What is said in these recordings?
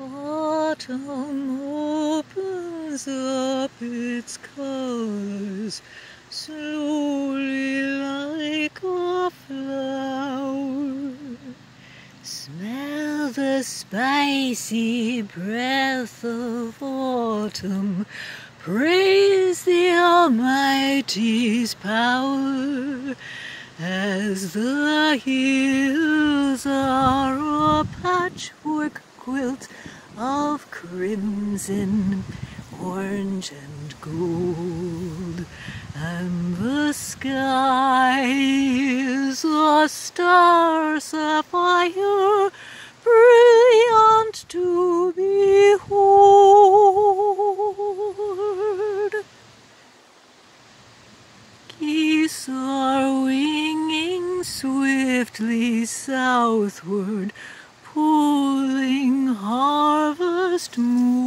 Autumn opens up its colors slowly like a flower. Smell the spicy breath of autumn. Praise the Almighty's power, as the hills are a patchwork quilt of crimson, orange and gold, and the sky is a star sapphire, brilliant to behold. Geese are winging swiftly southward, pulling harvest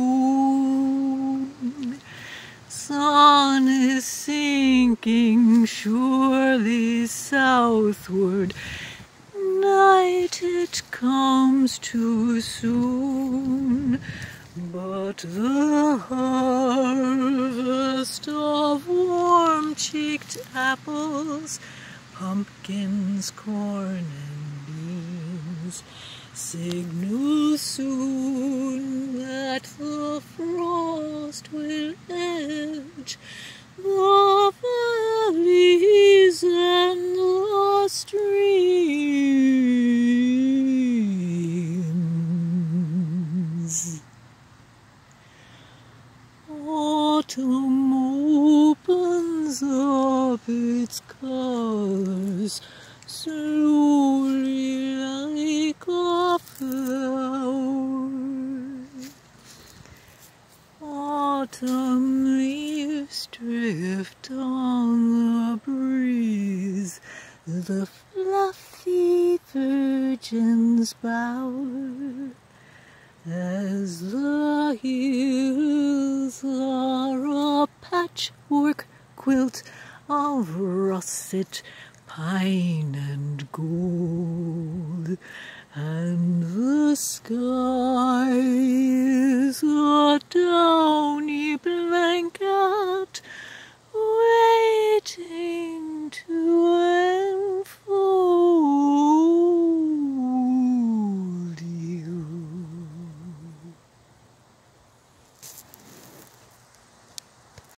moon. Sun is sinking surely southward, night it comes too soon. But the harvest of warm-cheeked apples, pumpkins, corn, and beans signals soon that the frost will edge the valleys and the streams. Autumn opens up its colors slowly like a flower. Autumn leaves drift on the breeze, the fluffy virgin's bower, as the hills are a patchwork quilt of russet, pine and gold, and the sky is a downy blanket